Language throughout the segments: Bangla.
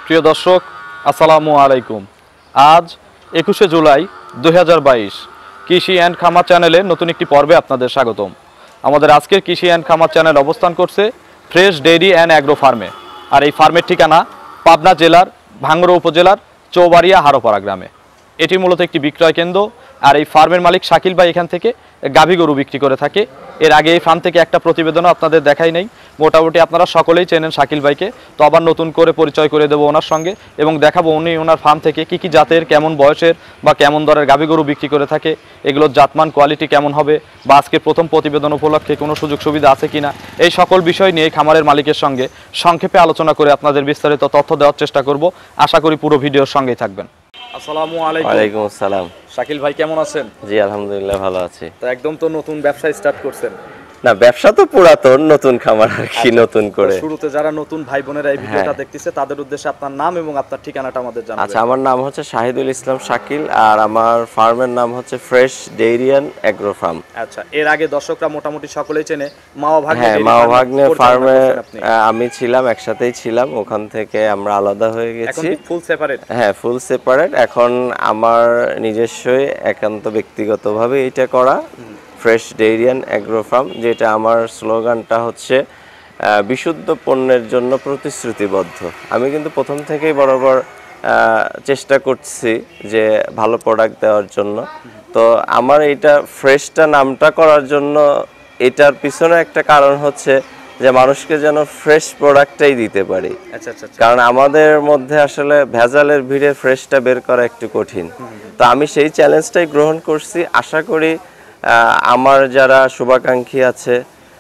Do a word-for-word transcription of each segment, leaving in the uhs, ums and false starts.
প্রিয় দর্শক আসসালামু আলাইকুম। আজ একুশে জুলাই দুই হাজার বাইশ কৃষি অ্যান্ড খামার চ্যানেলে নতুন একটি পর্বে আপনাদের স্বাগতম। আমাদের আজকের কৃষি অ্যান্ড খামার চ্যানেল অবস্থান করছে ফ্রেশ ডেইরি অ্যান্ড অ্যাগ্রো ফার্মে। আর এই ফার্মের ঠিকানা পাবনা জেলার ভাঙ্গুড়া উপজেলার চৌবাড়িয়া হারোপাড়া গ্রামে। এটি মূলত একটি বিক্রয় কেন্দ্র। আর এই ফার্মের মালিক শাকিল ভাই এখান থেকে গাভী গরু বিক্রি করে থাকে। এর আগে এই ফার্ম থেকে একটা প্রতিবেদনও আপনাদের দেখাই নেই। মোটামুটি আপনারা সকলেই চেনেন শাকিল ভাইকে, তো আবার নতুন করে পরিচয় করে দেবো ওনার সঙ্গে এবং দেখাবো উনি ওনার ফার্ম থেকে কী কী জাতের, কেমন বয়সের বা কেমন দরের গাভী গরু বিক্রি করে থাকে, এগুলোর জাতমান কোয়ালিটি কেমন হবে, বা আজকের প্রথম প্রতিবেদন উপলক্ষে কোনো সুযোগ সুবিধা আছে কিনা, এই সকল বিষয় নিয়ে খামারের মালিকের সঙ্গে সংক্ষেপে আলোচনা করে আপনাদের বিস্তারিত তথ্য দেওয়ার চেষ্টা করব। আশা করি পুরো ভিডিওর সঙ্গেই থাকবেন। আসসালামু আলাইকুম। ওয়ালাইকুম আসসালাম। শাকিল ভাই কেমন আছেন? জি আলহামদুলিল্লাহ ভালো আছি। তো একদম তো নতুন ব্যবসা স্টার্ট করছেন? না, ব্যবসা তো পুরাতন, নতুন খামার আর কি নতুন করে। শুরুতে যারা নতুন ভাই বোনেরা এই ভিডিওটা দেখতেছে তাদের উদ্দেশ্যে আপনার নাম এবং আপনার ঠিকানাটা আমাদের জানাবেন। আচ্ছা, আমার নাম হচ্ছে শাহিদুল ইসলাম শাকিল আর আমার ফার্মের নাম হচ্ছে ফ্রেশ ডেইরিয়ান অ্যাগ্রো ফার্ম। আচ্ছা, এর আগে দর্শকরা মোটামুটি সকলেই চেনে মাওয়া ভাগ্নে। হ্যাঁ, মাওয়া ভাগ্নে ফার্মে আমি ছিলাম, একসাথেই ছিলাম। ওখান থেকে আমরা আলাদা হয়ে গেছি, এখন ফুল সেপারেট। হ্যাঁ, ফুল সেপারেট। এখন আমার নিজস্বই একান্ত ব্যক্তিগতভাবে এটা করা ফ্রেশ ডেইরিয়ান অ্যাগ্রো ফার্ম, যেটা আমার স্লোগানটা হচ্ছে বিশুদ্ধ পণ্যের জন্য প্রতিশ্রুতিবদ্ধ। আমি কিন্তু প্রথম থেকেই বরাবর চেষ্টা করছি যে ভালো প্রোডাক্ট দেওয়ার জন্য। তো আমার এটা ফ্রেশটা নামটা করার জন্য এটার পিছনে একটা কারণ হচ্ছে যে মানুষকে যেন ফ্রেশ প্রোডাক্টটাই দিতে পারি। আচ্ছা আচ্ছা। কারণ আমাদের মধ্যে আসলে ভেজালের ভিড়ে ফ্রেশটা বের করা একটু কঠিন। তো আমি সেই চ্যালেঞ্জটাই গ্রহণ করছি। আশা করি আমার যারা শুভাকাঙ্ক্ষী আছে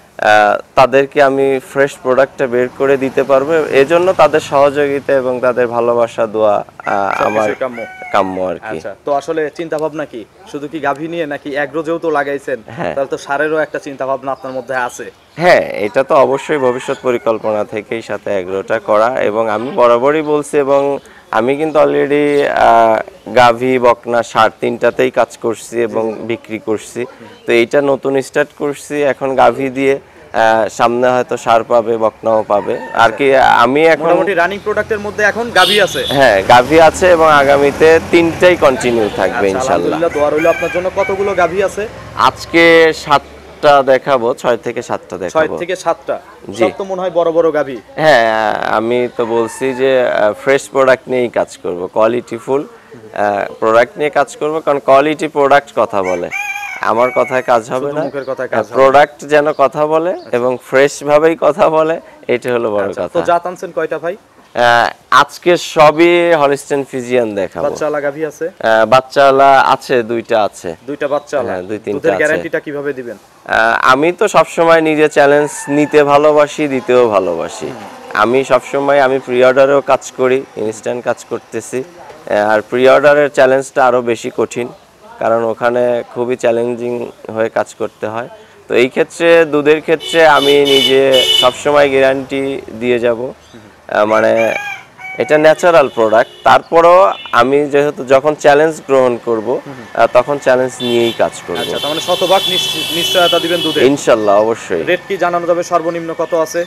তাদেরকে আমি ফ্রেশ প্রোডাক্টটা বের করে দিতে পারবো। এজন্য তাদের সহযোগিতা এবং তাদের ভালোবাসা দোয়া আমার কাম্য আর কি। আচ্ছা, তো আসলে চিন্তা ভাবনা কি শুধু কি গাভী নিয়ে নাকি অ্যাগ্রো যেহেতু লাগাইছেন তাহলে তো সারেরও একটা চিন্তা ভাবনা আপনার মধ্যে আছে? হ্যাঁ, এটা তো অবশ্যই ভবিষ্যৎ পরিকল্পনা থেকেই সাথে অ্যাগ্রোটা করা। এবং আমি বরাবরই বলছি এবং আমি কিন্তু অলরেডি গাভী বকনা সার তিনটাতেই কাজ করছি এবং বিক্রি করছি। তো এইটা নতুন স্টার্ট করছি এখন গাভী দিয়ে, সামনে হয়তো সার পাবে, বকনাও পাবে আর কি। আমি এখন মোটামুটি রানিং প্রোডাক্টের মধ্যে এখন গাভী আছে। হ্যাঁ, গাভী আছে এবং আগামীতে তিনটাই কন্টিনিউ থাকবে ইনশাআল্লাহ। আলহামদুলিল্লাহ, দোয়া রইল আপনার জন্য। কতগুলো গাভী আছে আজকে? সাত দেখাবো, ছয় থেকে সাতটা দেখাবো। ছয় থেকে সাতটা সব তো মনে হয় বড় বড় গাভী। হ্যাঁ, আমি তো বলছি যে ফ্রেশ প্রোডাক্ট নিয়েই কাজ করব, কোয়ালিটি ফুল প্রোডাক্ট নিয়ে কাজ করব। কারণ কোয়ালিটি প্রোডাক্ট কথা বলে, আমার কথায় কাজ হবে না, প্রোডাক্ট যেন কথা বলে এবং ফ্রেশ ভাবেই কথা বলে, এটা হলো বড় কথা। তো জাত আনছেন কয়টা ভাই? আজকে সবই হলস্টেইন ফ্রিজিয়ান দেখাবো। বাচ্চাওয়ালা গাভী আছে? বাচ্চাওয়ালা আছে, দুইটা আছে। দুইটা বাচ্চাওয়ালা? হ্যাঁ, দুই তিনটা আছে। দুধের গ্যারান্টিটা কিভাবে দিবেন? আমি তো সব সময় নিজে চ্যালেঞ্জ নিতে ভালোবাসি, দিতেও ভালোবাসি। আমি সব সময় আমি প্রি অর্ডারেও কাজ করি, ইনস্ট্যান্ট কাজ করতেছি। আর প্রি অর্ডারের চ্যালেঞ্জটা আরো বেশি কঠিন, কারণ ওখানে খুবই চ্যালেঞ্জিং হয়ে কাজ করতে হয়। তো এই ক্ষেত্রে দুধের ক্ষেত্রে আমি নিজে সবসময় গ্যারান্টি দিয়ে যাব, মানে এটা ন্যাচারাল প্রোডাক্ট। তারপরেও আমি যেহেতু যখন চ্যালেঞ্জ গ্রহণ করব তখন চ্যালেঞ্জ নিয়েই কাজ করব। আচ্ছা, তার মানে শতভাগ নিশ্চয়তা দিবেন দুধে? ইনশাআল্লাহ, অবশ্যই। রেট কি জানানো যাবে সর্বনিম্ন কত আছে?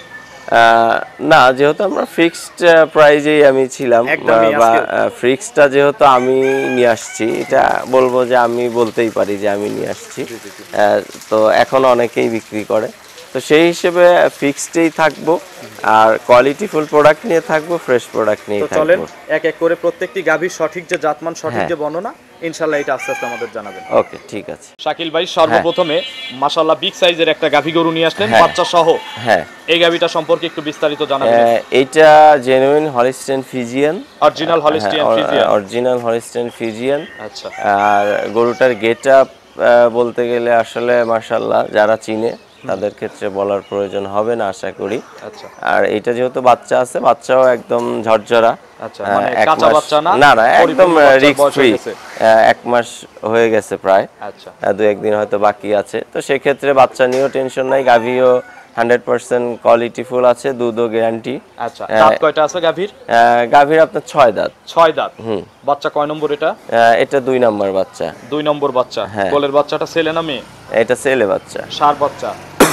না, যেহেতু আমরা ফিক্সড প্রাইজেই আমি ছিলাম, বা ফিক্সডটা যেহেতু আমি নিয়ে আসছি, এটা বলবো যে আমি বলতেই পারি যে আমি নিয়ে আসছি। তো এখন অনেকেই বিক্রি করে, তো সেই হিসেবে ফিক্সডেই থাকবো আর কোয়ালিটি ফুল প্রোডাক্ট নিয়ে থাকবো, ফ্রেশ প্রোডাক্ট নিয়ে থাকবো। চলেন এক এক করে প্রত্যেকটি গাভীর সঠিক যে জাতমান, সঠিক যে বর্ণনা, ইনশাআল্লাহ এটা আস্তে আস্তে আমাদের জানাবেন। ওকে, ঠিক আছে। শাকিল ভাই, সর্বপ্রথমে মাশাআল্লাহ বিগ সাইজের একটা গাভী গরু নিয়ে আসলেন বাচ্চা সহ। হ্যাঁ, এই গাভীটা সম্পর্কে একটু বিস্তারিত জানাবেন। এটা genuine Holstein Friesian, original Holstein Friesian. Original Holstein Friesian. আচ্ছা। আর গরুটার গেটআপ বলতে গেলে আসলে মাশাআল্লাহ যারা চিনে তাদের ক্ষেত্রে বলার প্রয়োজন হবে না আশা করি। আচ্ছা। আর এটা যেহেতু বাচ্চা আছে, বাচ্চাও একদম ঝরঝরা। আচ্ছা, মানে কাঁচা বাচ্চা না? না না, একদম রিস্ক ফ্রি। এক মাস হয়ে গেছে প্রায়। আচ্ছা, দু একদিন হয়তো বাকি আছে। তো সেই ক্ষেত্রে বাচ্চা নিয়েও টেনশন নাই, গাভীও হান্ড্রেড পার্সেন্ট কোয়ালিটি ফুল আছে, দুধও গ্যারান্টি। আচ্ছা, দাঁত কয়টা আছে গাভীর? গাভীর আপনার ছয় দাঁত। ছয় দাঁত। হুম। বাচ্চা কয় নম্বর এটা? এটা দুই নম্বর বাচ্চা। দুই নম্বর বাচ্চা। কোলের বাচ্চাটা ছেলে না মেয়ে? এটা ছেলে বাচ্চা। ষাঁড় বাচ্চা।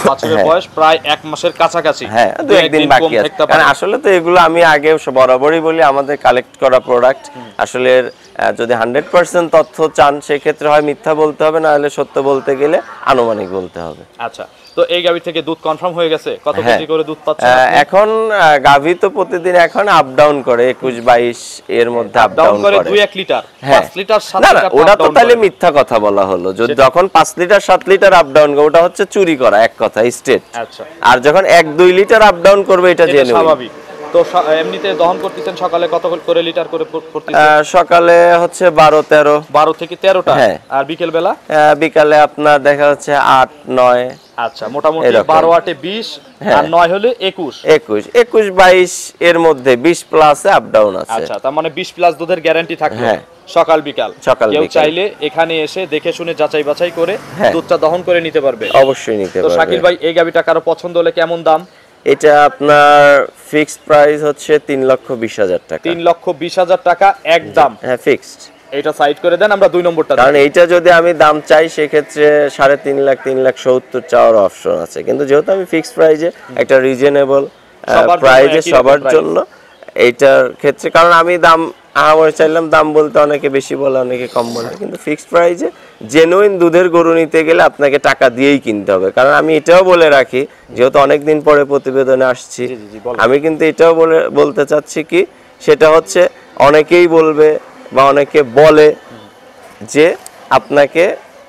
বাছুরের বয়স প্রায় এক মাসের কাছাকাছি, হ্যাঁ দু একদিন বাকি আছে। কারণ আসলে তো এগুলো আমি আগে বরাবরই বলি আমাদের কালেক্ট করা প্রোডাক্ট, আসলে যদি হান্ড্রেড পার্সেন্ট তথ্য চান সেক্ষেত্রে হয় মিথ্যা বলতে হবে, না হলে সত্য বলতে গেলে আনুমানিক বলতে হবে। আচ্ছা, তো এই গাভী থেকে দুধ কনফার্ম হয়ে গেছে? কত কেজি করে দুধ পাচ্ছেন এখন? গাভী তো প্রতিদিন এখন আপ ডাউন করে একুশ বাইশ এর মধ্যে আপ ডাউন করে। দুই এক লিটার পাঁচ লিটার সাত না লিটার ওটা তো তাহলে মিথ্যা কথা বলা হলো। যদি যখন পাঁচ লিটার সাত লিটার আপ ডাউন করে ওটা হচ্ছে চুরি করা এক কথা স্টেট। আচ্ছা, আর যখন এক দুই লিটার আপ ডাউন করবে এটা জেনে স্বাভাবিক। তো এমনিতে দহন করতেছেন সকালে কত করে লিটার করে করতেছেন? সকালে হচ্ছে বারো তেরো বারো থেকে তেরোটা। আর বিকেল বেলা? বিকালে আপনার দেখা যাচ্ছে আট নয়। আচ্ছা, মোটামুটি বারো আটে বিশ আর নয় হলে একুশ একুশ একুশ বাইশ এর মধ্যে বিশ প্লাস আপ ডাউন আছে। আচ্ছা, তার মানে বিশ প্লাস দুধের গ্যারান্টি থাকবে সকাল বিকাল। সকাল কেউ চাইলে এখানে এসে দেখে শুনে যাচাই বাছাই করে দুধটা দহন করে নিতে পারবে। অবশ্যই নিতে পারবে। তো শাকিল ভাই এই গাভীটা কারো পছন্দ হলে কেমন দাম? এটা আপনার ফিক্সড প্রাইস হচ্ছে তিন লক্ষ বিশ হাজার টাকা। তিন লক্ষ বিশ হাজার টাকা একদম? হ্যাঁ ফিক্সড। এটা সাইড করে দেন, আমরা দুই নম্বরটা। কারণ এইটা যদি আমি দাম চাই সেক্ষেত্রে সাড়ে তিন লাখ তিন লাখ সত্তর চাওয়ার অপশন আছে, কিন্তু যেহেতু আমি ফিক্সড প্রাইজে একটা রিজনেবল প্রাইজে সবার জন্য এইটার ক্ষেত্রে, কারণ আমি দাম আমার চাইলাম দাম বলতে অনেকে বেশি বলে অনেকে কম বলে, কিন্তু ফিক্সড প্রাইজে জেনুইন দুধের গরু নিতে গেলে আপনাকে টাকা দিয়েই কিনতে হবে। কারণ আমি এটাও বলে রাখি, যেহেতু অনেকদিন পরে প্রতিবেদনে আসছি, আমি কিন্তু এটাও বলে বলতে চাচ্ছি কি, সেটা হচ্ছে অনেকেই বলবে বা অনেকে বলে যে আপনাকে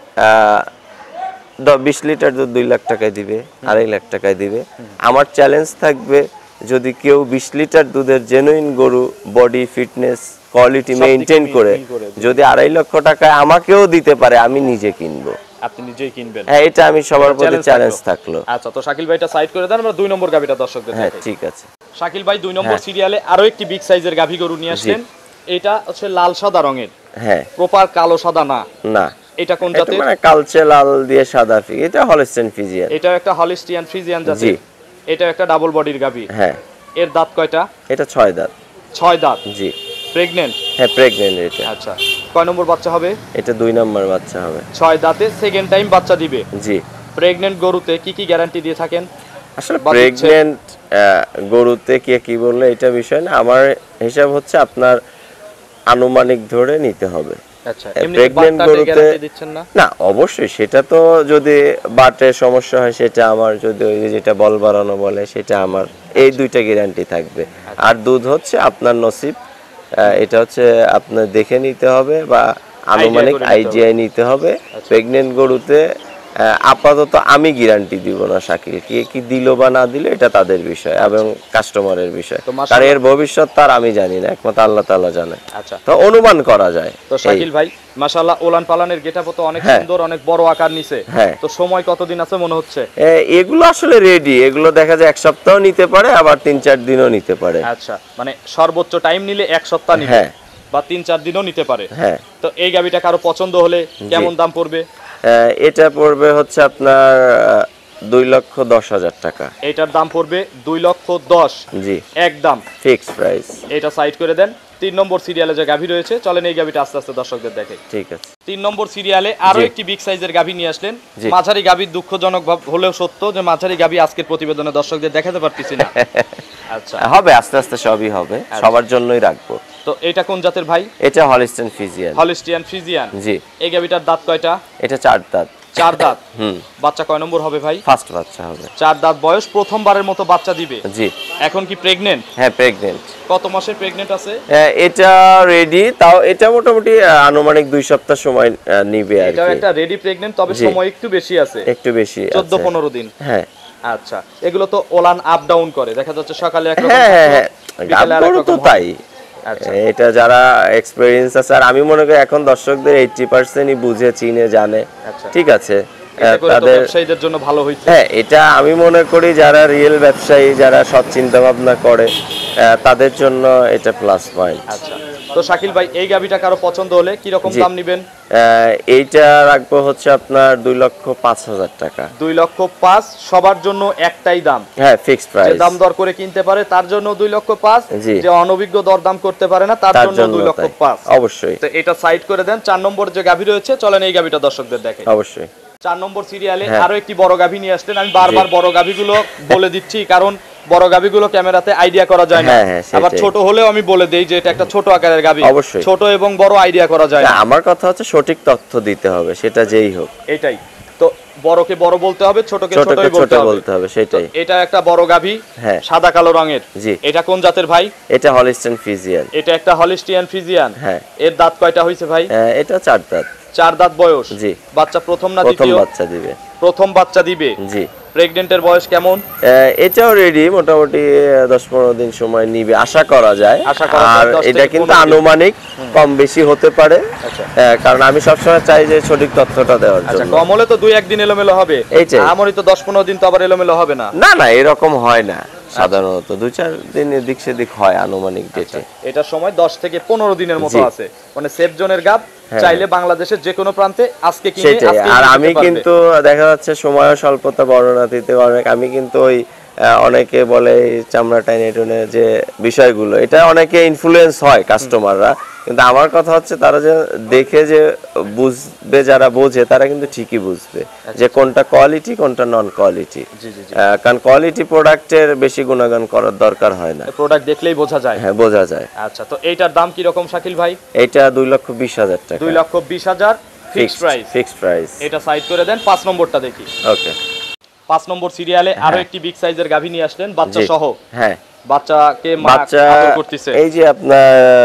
বিশ লিটার দুধ দুই লাখ টাকায় দিবে, আড়াই লাখ টাকায় দিবে। আমার চ্যালেঞ্জ থাকবে যদি কেউ বিশ লিটার দুধের জেনুইন গরু বডি ফিটনেস কোয়ালিটি মেইনটেইন করে যদি আড়াই লক্ষ টাকায় আমাকেও দিতে পারে, আমি নিজে কিনবো। আপনি নিজেই কিনবেন? হ্যাঁ, এটা আমি সবার প্রতি চ্যালেঞ্জ থাকলো। আচ্ছা, তো শাকিল ভাইটা সাইড করে দেন, আমরা দুই নম্বর গাভীটা দর্শকদের দেখাই। হ্যাঁ ঠিক আছে। শাকিল ভাই দুই নম্বর সিরিয়ালে আরো একটি বিগ সাইজের গাভী গরু নিয়ে আসলেন। এটা হচ্ছে লাল সাদা রঙের। হ্যাঁ, প্রপার কালো সাদা না? না। এটা কোন জাতের? এটা মানে কালচে লাল দিয়ে সাদা ফি। এটা হলস্টাইন ফ্রিজিয়ান। এটা একটা হলস্টাইন ফ্রিজিয়ান জাতের। জি। এটা একটা ডাবল বডির গাভী। হ্যাঁ। এর দাঁত কয়টা? এটা ছয় দাঁত। ছয় দাঁত? জি। প্রেগন্যান্ট? হ্যাঁ প্রেগন্যান্ট এটা। আচ্ছা, কয় নম্বর বাচ্চা হবে? এটা দুই নম্বর বাচ্চা হবে। ছয় দাঁতে সেকেন্ড টাইম বাচ্চা দিবে। জি। প্রেগন্যান্ট গরুতে কি কি গ্যারান্টি দিয়ে থাকেন? আসলে প্রেগন্যান্ট গরুতে কি কি বললে এটা বিষয় না, আমার হিসাব হচ্ছে আপনার আনুমানিক ধরে নিতে হবে। আচ্ছা, এমনি প্রেগন্যান্ট গরুতে গ্যারান্টি দিচ্ছেন না? না, অবশ্যই সেটা তো যদি বাটের সমস্যা হয় সেটা আমার, যদি ওই যেটা বল বাড়ানো বলে সেটা আমার, এই দুইটা গ্যারান্টি থাকবে। আর দুধ হচ্ছে আপনার নসিব, এটা হচ্ছে আপনার দেখে নিতে হবে বা আনুমানিক আইডিয়া নিতে হবে। প্রেগন্যান্ট গরুতে আপাতত আমি গ্যারান্টি দিব না শাকিল, কি কি দিল বা না দিল এটা তাদের বিষয় এবং কাস্টমারের বিষয়, কারণ এর ভবিষ্যৎ তার আমি জানি না, একমাত্র আল্লাহ তাআলা জানে। আচ্ছা, তো অনুমান করা যায়। তো শাকিল ভাই মাশাআল্লাহ ওলান পালানের গেটআপ তো অনেক সুন্দর, অনেক বড় আকার নিছে। তো সময় কতদিন আছে মনে হচ্ছে? এগুলো আসলে রেডি, এগুলো দেখা যায় এক সপ্তাহ নিতে পারে, আবার তিন চার দিনও নিতে পারে। আচ্ছা, মানে সর্বোচ্চ টাইম নিলে এক সপ্তাহ নিবে বা তিন চার দিনও নিতে পারে। হ্যাঁ। তো এই গাবিটা কারো পছন্দ হলে কেমন দাম পড়বে? এটা পড়বে হচ্ছে আপনার দুই লক্ষ দশ হাজার টাকা। এটার দাম পড়বে দুই লক্ষ দশ? জি, একদম ফিক্সড প্রাইস। এটা সাইড করে দেন। তিন নম্বর সিরিয়ালে যে গাভী রয়েছে, চলেন এই গাভীটা আস্তে আস্তে দর্শকদের দেখাই। ঠিক আছে। তিন নম্বর সিরিয়ালে আরো একটি বিগ সাইজের গাভী নিয়ে আসলেন। মাঝারি গাভীর দুঃখজনক হলেও সত্য যে মাঝারি গাভী আজকের প্রতিবেদনে দর্শকদের দেখাতে পারতেছি না। আচ্ছা, হবে আস্তে আস্তে সবই হবে, সবার জন্যই রাখবো। তো এটা কোন জাতের ভাই? এটা হলস্টাইন ফ্রিজিয়ান। Holstein Friesian? জি। এই গাভীটার দাঁত কয়টা? এটা চার দাঁত। চার দাঁত? হুম। বাচ্চা কয় নম্বর হবে ভাই? ফার্স্ট বাচ্চা হবে। চার দাঁত বয়স, প্রথমবারের মতো বাচ্চা দিবে? জি। এখন কি প্রেগন্যান্ট? হ্যাঁ প্রেগন্যান্ট। কত মাসের প্রেগন্যান্ট আছে? এটা রেডি, তাও এটা মোটামুটি আনুমানিক দুই সপ্তাহ সময় নিবে আর কি। এটা একটা রেডি প্রেগন্যান্ট, তবে সময় একটু বেশি আছে। একটু বেশি আছে, চৌদ্দ পনেরো দিন। হ্যাঁ। আচ্ছা, এগুলো তো ওলান আপ ডাউন করে, দেখা যাচ্ছে সকালে একরকম, হ্যাঁ বিকালে আরেকরকম, তো তাই। এটা যারা এক্সপেরিয়েন্স আছে, আর আমি মনে করি এখন দর্শকদের আশি পার্সেন্টই বুঝে চিনে জানে। ঠিক আছে, তাদের ব্যবসায়ীদের জন্য ভালো হইছে। হ্যাঁ, এটা আমি মনে করি যারা রিয়েল ব্যবসায়ী, যারা সৎ চিন্তা ভাবনা করে তাদের জন্য এটা প্লাস পয়েন্ট। আচ্ছা, তো শাকিল ভাই এই গাভীটা কারো পছন্দ হলে কি রকম দাম নেবেন? এইটা রাখবো হচ্ছে আপনার দুই লক্ষ পাঁচ হাজার টাকা। দুই লক্ষ পাঁচ সবার জন্য একটাই দাম? হ্যাঁ ফিক্সড প্রাইস। যে দাম দর করে কিনতে পারে তার জন্য দুই লক্ষ পাঁচ, যে অনভিজ্ঞ দর দাম করতে পারে না তার জন্য দুই লক্ষ পাঁচ। অবশ্যই। তো এটা সাইড করে দেন। চার নম্বর যে গাভী রয়েছে, চলেন এই গাভীটা দর্শকদের দেখে। অবশ্যই। চার নম্বর সিরিয়ালে আরো একটি বড় গাভী নিয়ে আসলেন। আমি বারবার বড় গাভীগুলো বলে দিচ্ছি কারণ বড় গাভীগুলো ক্যামেরাতে আইডিয়া করা যায় না, আবার ছোট হলেও আমি বলে দেই যে এটা একটা ছোট আকারের গাভী। অবশ্যই ছোট এবং বড় আইডিয়া করা যায় না। আমার কথা হচ্ছে সঠিক তথ্য দিতে হবে, সেটা যেই হোক। এটাই তো, বড়কে বড় বলতে হবে, ছোটকে ছোটই বলতে হবে, সেটাই। এটা একটা বড় গাভী, সাদা কালো রঙের। জি। এটা কোন জাতের ভাই? এটা হলস্টাইন ফ্রিজিয়ান। এটা একটা হলস্টিয়ান ফ্রিজিয়ান। হ্যাঁ। এর দাঁত কয়টা হইছে ভাই? এটা চার দাঁত। চার দাঁত বয়স। জি। বাচ্চা প্রথম না দ্বিতীয়? প্রথম বাচ্চা দিবে। প্রথম বাচ্চা দিবে। জি। প্রেগন্যান্টের বয়স কেমন? এটাও রেডি, মোটামুটি দশ পনেরো দিন সময় নিবে আশা করা যায়। আর এটা কিন্তু আনুমানিক কম বেশি হতে পারে, কারণ আমি সবসময় চাই যে সঠিক তথ্যটা দেওয়ার জন্য। কম হলে তো দুই একদিন এলোমেলো হবে, আমারই তো দশ পনেরো দিন তো আবার এলোমেলো হবে না। না না, এরকম হয় না, সাধারণত দুই চার দিন এদিক সেদিক হয় আনুমানিক ডেটে। এটার সময় দশ থেকে পনেরো দিনের মতো আছে, মানে সেফ জোনের গাব। চাইলে বাংলাদেশের যে কোনো প্রান্তে আজকে কিনে আজকে। আর আমি কিন্তু দেখা যাচ্ছে সময় স্বল্পতা বর্ণনাতীতে অনেক, আমি কিন্তু ওই অনেকে বলে চামড়া টাইনে টুনে যে বিষয়গুলো, এটা অনেকে ইনফ্লুয়েন্স হয় কাস্টমাররা, কিন্তু আমার কথা হচ্ছে তারা যে দেখে যে বুঝবে, যারা বোঝে তারা কিন্তু ঠিকই বুঝবে যে কোনটা কোয়ালিটি কোনটা নন কোয়ালিটি। কারণ কোয়ালিটি প্রোডাক্টের বেশি গুণগান করার দরকার হয় না, প্রোডাক্ট দেখলেই বোঝা যায়। হ্যাঁ, বোঝা যায়। আচ্ছা, তো এইটার দাম কি রকম শাকিল ভাই? এটা দুই লক্ষ বিশ হাজার টাকা। দুই লক্ষ বিশ হাজার ফিক্সড প্রাইস। Fixed price. এটা সাইড করে দেন। পাঁচ নম্বরটা দেখি। ওকে। পাঁচ নম্বর সিরিয়ালে আরো একটি বিগ সাইজের গাভী নিয়ে আসলেন, বাচ্চা সহ। হ্যাঁ, বাচ্চাকে মা আদর করতেছে। এই যে আপনার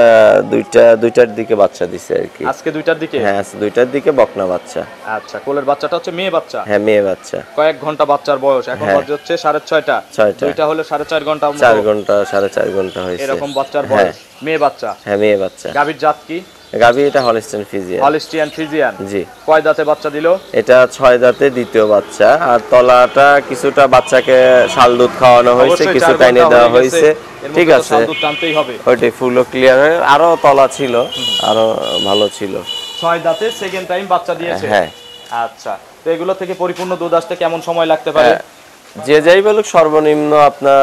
দুইটা দুইটার দিকে বাচ্চা দিছে আর কি। আজকে দুইটার দিকে? হ্যাঁ, আজকে দুইটার দিকে বকনা বাচ্চা। আচ্ছা, কোলের বাচ্চাটা হচ্ছে মেয়ে বাচ্চা? হ্যাঁ, মেয়ে বাচ্চা। কয়েক ঘন্টা বাচ্চার বয়স? এখন বাজে হচ্ছে সাড়ে ছয়টা। ছয়টা। দুইটা হলে সাড়ে চার ঘন্টা। চার ঘন্টা সাড়ে চার ঘন্টা হয়েছে এরকম বাচ্চার বয়স। মেয়ে বাচ্চা? হ্যাঁ, মেয়ে বাচ্চা। গাভীর জাত কি? গাভী এটা হলস্টাইন ফ্রিজিয়ান। Holstein Friesian. জি। কয় দাঁতে বাচ্চা দিল? এটা ছয় দাঁতে দ্বিতীয় বাচ্চা। আর তলাটা কিছুটা বাচ্চাকে শাল দুধ খাওয়ানো হয়েছে, কিছু টাইনে দেওয়া হয়েছে। ঠিক আছে, শাল দুধ টানতেই হবে। ওইটাই ফুলও ক্লিয়ার হয়ে আরো তলা ছিল, আরো ভালো ছিল। ছয় দাঁতে সেকেন্ড টাইম বাচ্চা দিয়েছে। হ্যাঁ। আচ্ছা, তো এগুলো থেকে পরিপূর্ণ দুধ আসতে কেমন সময় লাগতে পারে? যে যাই বলুক সর্বনিম্ন আপনার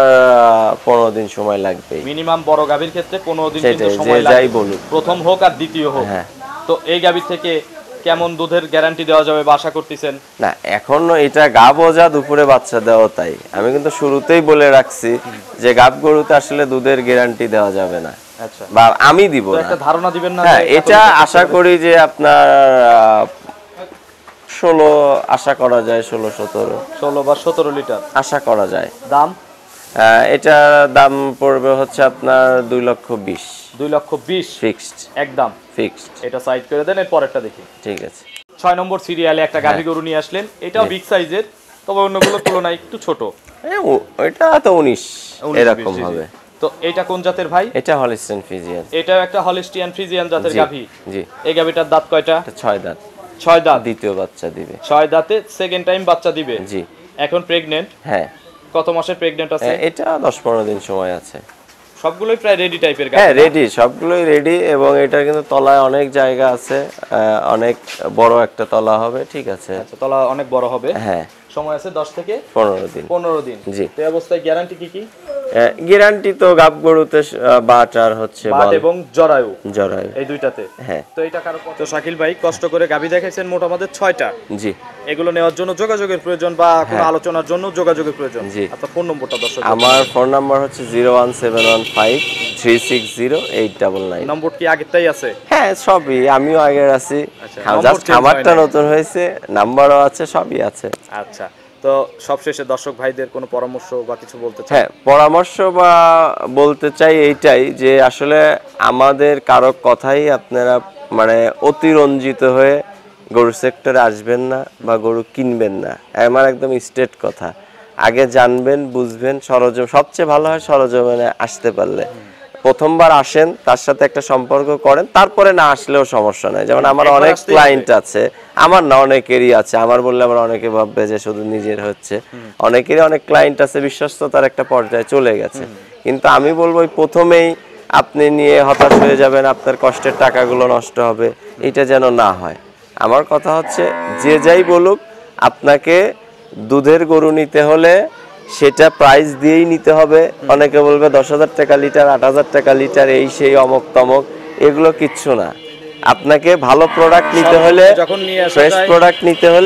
পনেরো দিন সময় লাগবে। মিনিমাম বড় গাভীর ক্ষেত্রে পনেরো দিন কিন্তু সময় লাগে, প্রথম হোক আর দ্বিতীয় হোক। তো এই গাভী থেকে কেমন দুধের গ্যারান্টি দেওয়া যাবে বা আশা করতেছেন? না, এখন এটা গাব ওজা দুপুরে বাচ্চা দেওয়া, তাই আমি কিন্তু শুরুতেই বলে রাখছি যে গাব গরুতে আসলে দুধের গ্যারান্টি দেওয়া যাবে না। আচ্ছা, বা আমি দিব না। একটা ধারণা দিবেন না? হ্যাঁ, এটা আশা করি যে আপনার ষোলো আশা করা যায়, ষোলো সতেরো ষোলো বা সতেরো লিটার আশা করা যায়। দাম? এটা দাম পড়বে হচ্ছে আপনার দুই লক্ষ বিশ। দুই লক্ষ বিশ ফিক্সড একদম ফিক্সড। এটা সাইড করে দেন, এর পরেরটা দেখি। ঠিক আছে। ছয় নম্বর সিরিয়ালে একটা গাভী গরু নিয়ে আসলেন, এটাও বিগ সাইজের, তবে অন্যগুলোর তুলনায় একটু ছোট। এটা তো উনিশ এরকম হবে। তো এটা কোন জাতের ভাই? এটা হলস্টাইন ফ্রিজিয়ান। এটা একটা হলস্টিয়ান ফ্রিজিয়ান জাতের গাভী। জি। এই গাভীটার দাঁত কয়টা? ছয় দাঁত। ছয় দাঁত। দ্বিতীয় বাচ্চা দিবে। ছয় দাঁতে সেকেন্ড টাইম বাচ্চা দিবে। জি। এখন প্রেগন্যান্ট? হ্যাঁ। কত মাসের প্রেগন্যান্ট আছে? এটা দশ পনেরো দিন সময় আছে। সবগুলোই প্রায় রেডি টাইপের গাভী? হ্যাঁ, রেডি, সবগুলোই রেডি। এবং এটা কিন্তু তলায় অনেক জায়গা আছে, অনেক বড় একটা তলা হবে। ঠিক আছে। আচ্ছা, তলা অনেক বড় হবে। হ্যাঁ। সময় আছে দশ থেকে পনেরো দিন। পনেরো দিন। জি। এই অবস্থায় গ্যারান্টি কি কি? গ্যারান্টি তো গাব গরুতে বাট আর হচ্ছে বাট এবং জরায়ু। জরায়ু এই দুইটাতে। হ্যাঁ। তো এটা কারো কত? শাকিল ভাই কষ্ট করে গাভী দেখাইছেন মোট আমাদের ছয়টা। জি। এগুলো নেওয়ার জন্য যোগাযোগের প্রয়োজন বা কোনো আলোচনার জন্য যোগাযোগের প্রয়োজন। জি। আপনার ফোন নম্বরটা দর্শক। আমার ফোন নাম্বার হচ্ছে zero one seven one five three six zero eight double nine. Number কি আগেরটাই আছে? হ্যাঁ, সবই, আমিও আগের আছি, জাস্ট খামারটা নতুন হয়েছে, নাম্বারও আছে, সবই আছে। আচ্ছা, তো সবশেষে দর্শক ভাইদের কোনো পরামর্শ বা কিছু বলতে চাই? হ্যাঁ, পরামর্শ বা বলতে চাই এইটাই যে আসলে আমাদের কারো কথাই আপনারা মানে অতিরঞ্জিত হয়ে গরু সেক্টরে আসবেন না বা গরু কিনবেন না। আমার একদম স্ট্রেট কথা, আগে জানবেন, বুঝবেন, সরজম সবচেয়ে ভালো হয় সরজমিনে আসতে পারলে। প্রথমবার আসেন, তার সাথে একটা সম্পর্ক করেন, তারপরে না আসলেও সমস্যা নাই। যেমন আমার অনেক ক্লায়েন্ট আছে, আমার না অনেকেরই আছে, আমার বললে আমার অনেকে ভাববে যে শুধু নিজের হচ্ছে, অনেকেরই অনেক ক্লায়েন্ট আছে, বিশ্বস্ততার একটা পর্যায়ে চলে গেছে। কিন্তু আমি বলবো প্রথমেই আপনি নিয়ে হতাশ হয়ে যাবেন, আপনার কষ্টের টাকাগুলো নষ্ট হবে, এটা যেন না হয়। আমার কথা হচ্ছে যে যাই বলুক, আপনাকে দুধের গরু নিতে হলে সেটা প্রাইস দিয়েই নিতে হবে। অনেকে বলবে দশ হাজার টাকা লিটার, আট হাজার টাকা লিটার, এই সেই অমক তমক, এগুলো কিচ্ছু না। আপনাকে ভালো প্রোডাক্ট নিতে হলে, ফ্রেশ প্রোডাক্ট নিতে হলে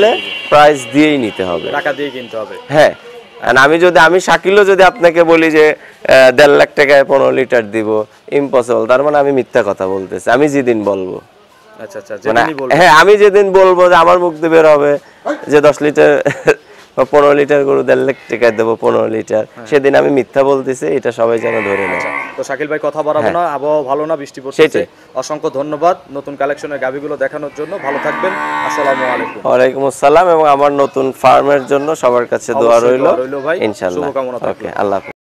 প্রাইস দিয়েই নিতে হবে, টাকা দিয়ে কিনতে হবে। হ্যাঁ, আর আমি যদি আমি শাকিলও যদি আপনাকে বলি যে আহ, দেড় লাখ টাকায় পনেরো লিটার দিব, ইম্পসিবল। তার মানে আমি মিথ্যা কথা বলতেছি। আমি যেদিন বলবো, আচ্ছা আচ্ছা, মানে যেদিনই বলবেন। হ্যাঁ, আমি যেদিন বলবো যে আমার মুখ দিয়ে বের হবে যে দশ লিটার বা পনেরো লিটার গরু দেড় লাখ টাকায় দেবো পনেরো লিটার, সেদিন আমি মিথ্যা বলতেছি, এটা সবাই যেন ধরে নেয়। তো শাকিল ভাই কথা বাড়াবো না, আবহাওয়া ভালো না, বৃষ্টি পড়ছে। সেটাই। অসংখ্য ধন্যবাদ নতুন কালেকশনের গাভীগুলো দেখানোর জন্য। ভালো থাকবেন। আসসালামু আলাইকুম। ওয়ালাইকুম আসসালাম। এবং আমার নতুন ফার্মের জন্য সবার কাছে দোয়া অবশ্যই রইল দোয়া রইলো ভাই। ইনশাআল্লাহ। শুভকামনা থাকলো। ওকে, আল্লাহ হাফেজ।